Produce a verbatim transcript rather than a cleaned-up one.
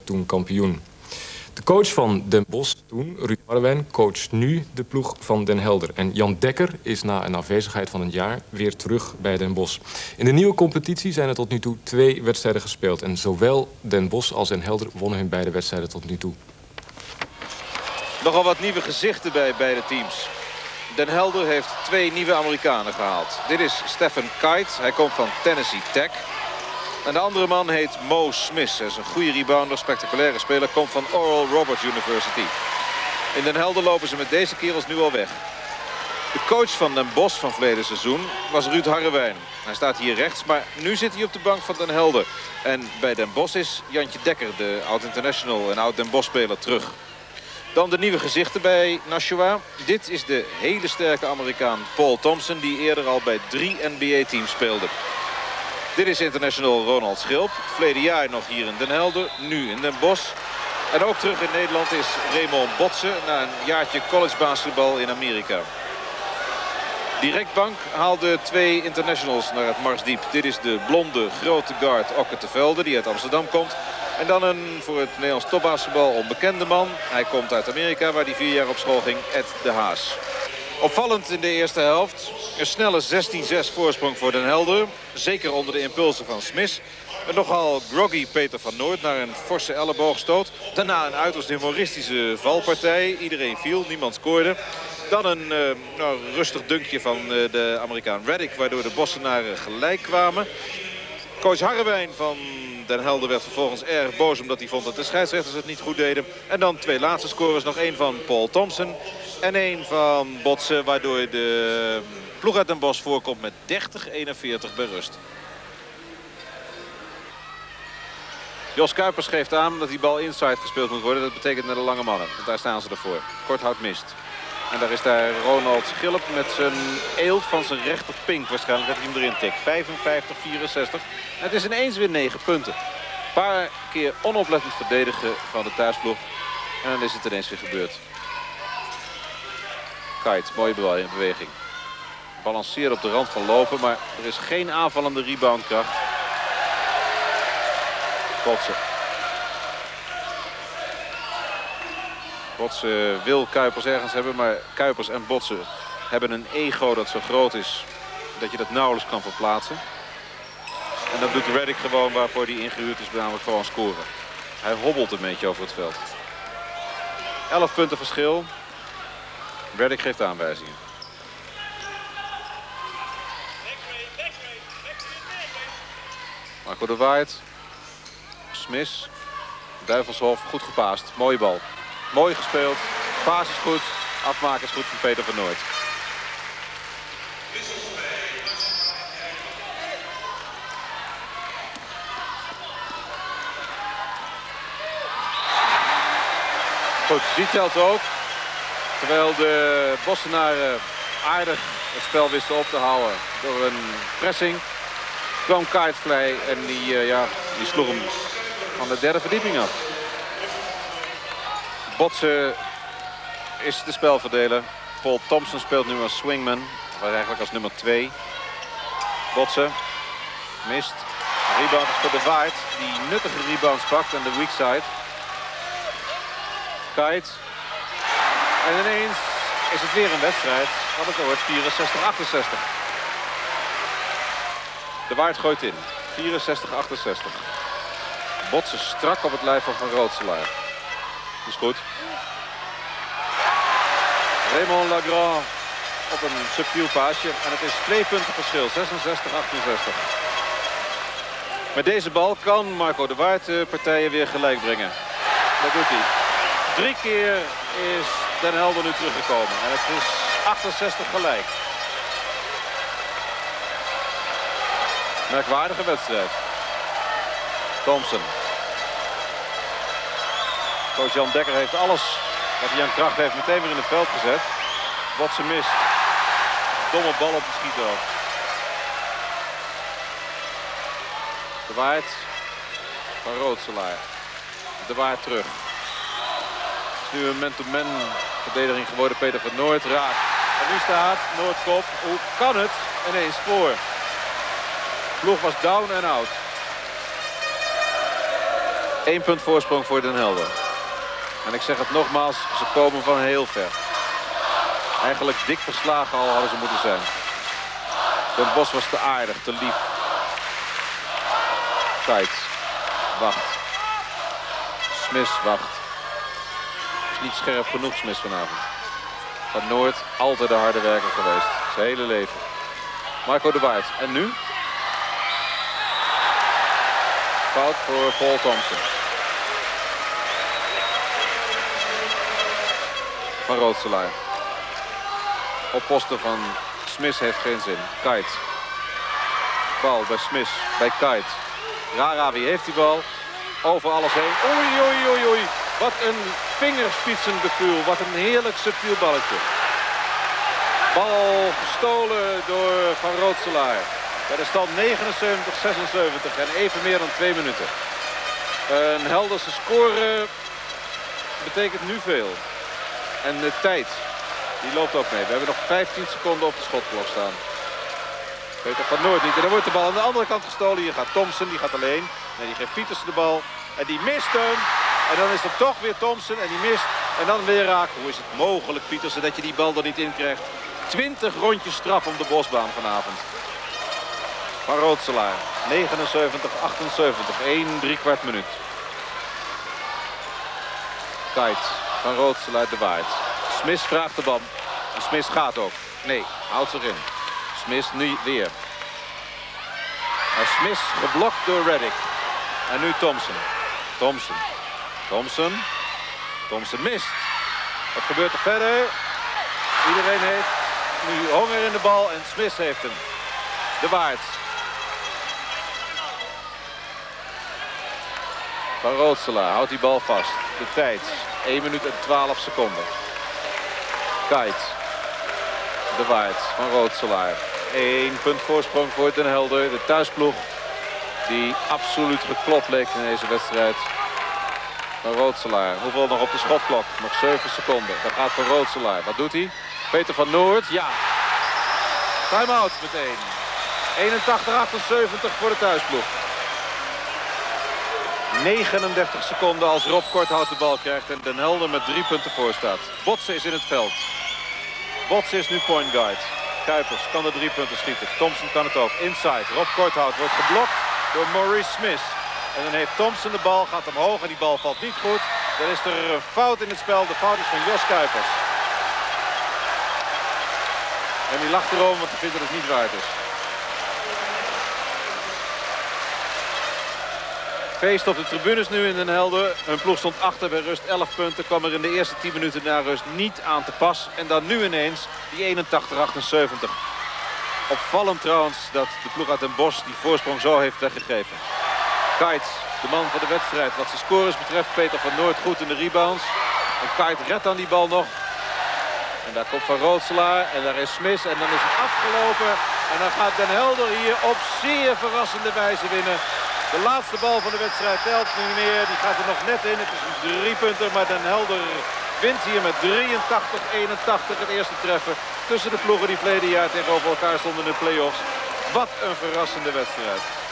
toen kampioen. De coach van Den Bosch toen, Ruud Harrewijn, coacht nu de ploeg van Den Helder. En Jan Dekker is na een afwezigheid van een jaar weer terug bij Den Bosch. In de nieuwe competitie zijn er tot nu toe twee wedstrijden gespeeld. En zowel Den Bosch als Den Helder wonnen hun beide wedstrijden tot nu toe. Nogal wat nieuwe gezichten bij beide teams. Den Helder heeft twee nieuwe Amerikanen gehaald. Dit is Stephen Kite, hij komt van Tennessee Tech. En de andere man heet Mo Smith. Hij is een goede rebounder, spectaculaire speler. Komt van Oral Roberts University. In Den Helder lopen ze met deze kerels nu al weg. De coach van Den Bosch van verleden seizoen was Ruud Harrewijn. Hij staat hier rechts, maar nu zit hij op de bank van Den Helder. En bij Den Bosch is Jantje Dekker, de oud-international en oud-Den Bosch-speler, terug. Dan de nieuwe gezichten bij Nashua. Dit is de hele sterke Amerikaan Paul Thompson, die eerder al bij drie N B A-teams speelde. Dit is international Ronald Schilp. Verleden jaar nog hier in Den Helder, nu in Den Bosch. En ook terug in Nederland is Raymond Botsen na een jaartje collegebasketbal in Amerika. Directbank haalde twee internationals naar het Marsdiep. Dit is de blonde grote guard Okke te Velde, die uit Amsterdam komt. En dan een voor het Nederlands topbasketbal onbekende man. Hij komt uit Amerika, waar hij vier jaar op school ging, Ed de Haas. Opvallend in de eerste helft. Een snelle zestien zes voorsprong voor Den Helder. Zeker onder de impulsen van Smith. Een nogal groggy Peter van Noort naar een forse elleboogstoot. Daarna een uiterst humoristische valpartij. Iedereen viel, niemand scoorde. Dan een uh, nou, rustig dunkje van uh, de Amerikaan Reddick, waardoor de Bossenaren gelijk kwamen. Coach Harrewijn van Den Helder werd vervolgens erg boos omdat hij vond dat de scheidsrechters het niet goed deden. En dan twee laatste scores, nog één van Paul Thompson en één van Botsen, waardoor de ploeg uit Den Bosch voorkomt met dertig eenenveertig bij rust. Jos Kuipers geeft aan dat die bal inside gespeeld moet worden. Dat betekent naar de lange mannen. Want daar staan ze ervoor. Korthout mist. En daar is daar Ronald Schilp met zijn eelt van zijn rechterpink. Waarschijnlijk dat hij hem erin tikt. vijfenvijftig vierenzestig. En het is ineens weer negen punten. Een paar keer onoplettend verdedigen van de thuisploeg. En dan is het ineens weer gebeurd. Kite, mooie beweging. Balanceert op de rand van lopen, maar er is geen aanvallende reboundkracht. Botsen. Botsen wil Kuipers ergens hebben, maar Kuipers en Botsen hebben een ego dat zo groot is dat je dat nauwelijks kan verplaatsen. En dat doet Reddick gewoon waarvoor hij ingehuurd is, namelijk gewoon scoren. Hij hobbelt een beetje over het veld. elf punten verschil. Reddick geeft aanwijzingen. Marco de Waard. Smith. Duivelshof. Goed gepaast. Mooie bal. Mooi gespeeld. Paas is goed. Afmaken is goed van Peter van Noort. Goed, die telt ook. Terwijl de Bossenaren aardig het spel wisten op te houden door een pressing, kwam Kite Fly en die, uh, ja, die sloeg hem van de derde verdieping af. Botsen is de spelverdeler. Paul Thompson speelt nu als swingman, maar eigenlijk als nummer twee. Botsen mist. Rebound is voor de Waard, die nuttige rebounds pakt aan de weak side. Kite. En ineens is het weer een wedstrijd. Wat het wordt vierenzestig achtenzestig. De Waard gooit in. vierenzestig achtenzestig. Botsen strak op het lijf van Van Rootselaar. Is goed. Raymond Lagrand op een subtiel paasje. En het is twee punten verschil. zesenzestig achtenzestig. Met deze bal kan Marco de Waard de partijen weer gelijk brengen. Dat doet hij. Drie keer is Den Helder nu teruggekomen. En het is achtenzestig gelijk. Merkwaardige wedstrijd. Thompson. Coach Jan Dekker heeft alles wat hij aan kracht heeft meteen weer in het veld gezet. Botsen mist. Domme bal op de schiethoog. De Waard van Rootselaar. De Waard terug. Het is nu een man-to-man verdediging geworden. Peter van Noort raakt. En nu staat Noordkop. Hoe kan het ineens voor? De ploeg was down en out. Eén punt voorsprong voor Den Helder. En ik zeg het nogmaals, ze komen van heel ver. Eigenlijk dik verslagen al hadden ze moeten zijn. Den Bosch was te aardig, te lief. Kuyt wacht. Smith wacht. Is niet scherp genoeg, Smith vanavond. Van Noord altijd de harde werker geweest. Zijn hele leven. Marco de Waard. En nu? Fout voor Paul Thompson. Van Rootselaar. Opposten van Smith heeft geen zin. Kuyt. Bal bij Smith. Bij Kuyt. Rara, wie heeft die bal? Over alles heen. Oei, oei, oei, oei. Wat een vingerspitsengevoel. Wat een heerlijk subtiel balletje. Bal gestolen door Van Rootselaar. Bij de stand negenenzeventig zesenzeventig en even meer dan twee minuten. Een Helderse score betekent nu veel. En de tijd, die loopt ook mee. We hebben nog vijftien seconden op de schotklok staan. Peter van Noord niet. En dan wordt de bal aan de andere kant gestolen. Hier gaat Thompson, die gaat alleen. Nee, die geeft Pietersen de bal. En die mist hem. En dan is het toch weer Thompson en die mist. En dan weer raak. Hoe is het mogelijk, Pietersen, dat je die bal er niet in krijgt? twintig rondjes straf om de Bosbaan vanavond. Van Rootselaar. negenenzeventig achtenzeventig. één driekwart minuut. Kuyt. Van Rootselaar de Waard. Smith vraagt de bal. En Smith gaat ook. Nee, houdt zich in. Smith nu weer. En Smith geblokt door Reddick. En nu Thompson. Thompson. Thompson. Thompson mist. Wat gebeurt er verder? Iedereen heeft nu honger in de bal en Smith heeft hem. De Waard. Van Rootselaar houdt die bal vast. De tijd. één minuut en twaalf seconden. Kuyt. De Waard van Rootselaar. Eén punt voorsprong voor Den Helder. De thuisploeg die absoluut geklopt leek in deze wedstrijd. Van Rootselaar. Hoeveel nog op de schotklok? Nog zeven seconden. Dan gaat Van Rootselaar. Wat doet hij? Peter van Noord. Ja. Time-out meteen. eenentachtig achtenzeventig voor de thuisploeg. negenendertig seconden als Rob Korthout de bal krijgt en Den Helder met drie punten voor staat. Botsen is in het veld. Botsen is nu point guard. Kuipers kan de drie punten schieten. Thompson kan het ook. Inside. Rob Korthout wordt geblokt door Maurice Smith. En dan heeft Thompson de bal, gaat omhoog en die bal valt niet goed. Dan is er een fout in het spel. De fout is van Jos Kuipers. En die lacht erom, want hij vindt dat het niet waard is. Feest op de tribunes nu in Den Helder. Hun ploeg stond achter bij rust elf punten. Kwam er in de eerste tien minuten na rust niet aan te pas. En dan nu ineens die eenentachtig achtenzeventig. Opvallend trouwens dat de ploeg uit Den Bosch die voorsprong zo heeft weggegeven. Kuyt, de man van de wedstrijd. Wat zijn scores betreft, Peter van Noord goed in de rebounds. En Kuyt redt dan die bal nog. En daar komt Van Rootselaar en daar is Smith en dan is het afgelopen. En dan gaat Den Helder hier op zeer verrassende wijze winnen. De laatste bal van de wedstrijd telt nu meer. Die gaat er nog net in. Het is een drie punter, maar Den Helder wint hier met drieëntachtig eenentachtig het eerste treffen. Tussen de ploegen die verleden jaar tegenover elkaar stonden in de play-offs. Wat een verrassende wedstrijd.